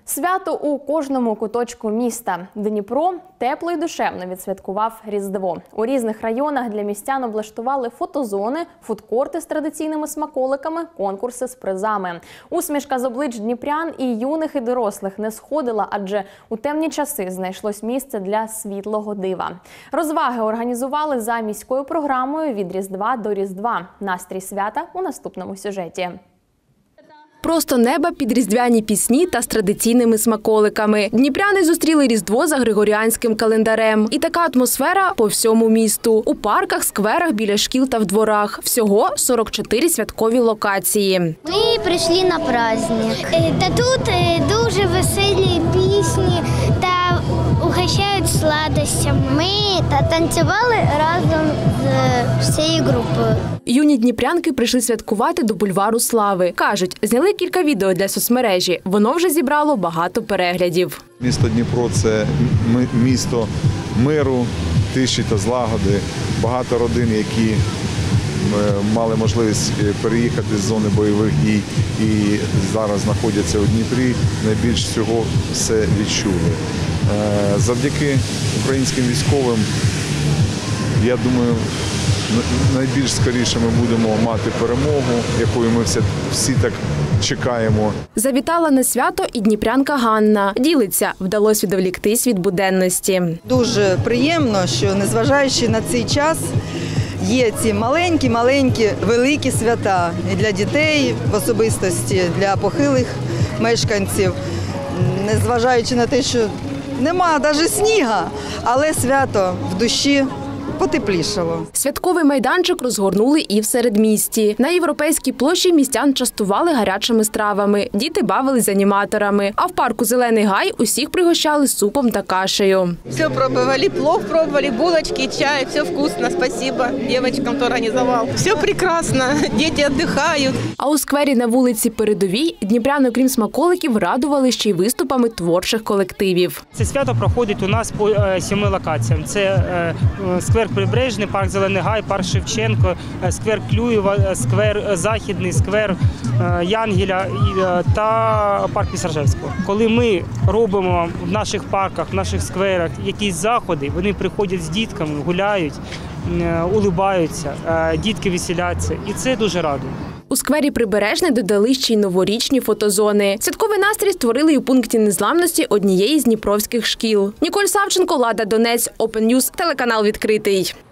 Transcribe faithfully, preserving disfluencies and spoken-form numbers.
Свято у кожному куточку міста. Дніпро тепло й душевно відсвяткував Різдво. У різних районах для містян облаштували фотозони, фудкорти з традиційними смаколиками, конкурси з призами. Усмішка з облич дніпрян і юних, і дорослих не сходила, адже у темні часи знайшлось місце для світлого дива. Розваги організували за міською програмою «Від Різдва до Різдва». Настрій свята у наступному сюжеті. Просто неба під різдвяні пісні та з традиційними смаколиками. Дніпряни зустріли Різдво за григоріанським календарем. І така атмосфера по всьому місту. У парках, скверах, біля шкіл та в дворах. Всього сорок чотири святкові локації. Ми прийшли на праздник. Та тут дуже веселі пісні та угощають сладостями. Ми танцювали разом з всією групою. Юні дніпрянки прийшли святкувати до бульвару Слави. Кажуть, зняли кілька відео для соцмережі. Воно вже зібрало багато переглядів. Місто Дніпро – це місто миру, тиші та злагоди. Багато родин, які мали можливість переїхати з зони бойових дій і зараз знаходяться у Дніпрі, найбільш всього все відчули. Завдяки українським військовим, я думаю, найбільш скоріше ми будемо мати перемогу, якою ми всі, всі так чекаємо. Завітала на свято і дніпрянка Ганна. Ділиться, вдалося відволіктись від буденності. Дуже приємно, що незважаючи на цей час, є ці маленькі-маленькі великі свята і для дітей, в особистості для похилих мешканців. Незважаючи на те, що нема навіть сніга, але свято в душі потеплішало. Святковий майданчик розгорнули і в середмісті. На Європейській площі містян частували гарячими стравами. Діти бавились з аніматорами. А в парку «Зелений гай» усіх пригощали супом та кашею. Все пробували, плов пробували, булочки, чай, все вкусно, спасибо дівчатам, хто організував. Все прекрасно, діти відпочивають. А у сквері на вулиці Передовій дніпряни, окрім смаколиків, радували ще й виступами творчих колективів. Це свято проходить у нас по семи локаціям. Це сквер Прибережний, парк «Зелений гай», парк Шевченко, сквер Клюєва, сквер Західний, сквер Янгеля та парк Пісаржевського. Коли ми робимо в наших парках, в наших скверах якісь заходи, вони приходять з дітками, гуляють, улибаються, дітки веселяться, і це дуже радує. У сквері Прибережний додали ще й новорічні фотозони. Святковий настрій створили і у пункті незламності однієї з дніпровських шкіл. Ніколь Савченко, Лада Донець, Open News, телеканал «Відкритий».